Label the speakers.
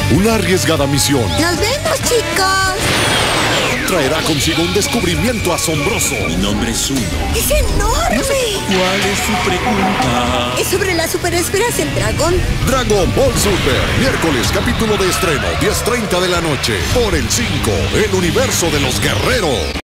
Speaker 1: Una arriesgada misión
Speaker 2: ¡Nos vemos, chicos!
Speaker 1: traerá consigo un descubrimiento asombroso.
Speaker 3: Mi nombre es Uno.
Speaker 2: ¡Es enorme!
Speaker 3: ¿Cuál es su pregunta?
Speaker 2: Es sobre las superesferas del dragón.
Speaker 1: Dragon Ball Super, miércoles, capítulo de estreno, 10:30 de la noche. Por el 5, el universo de los guerreros.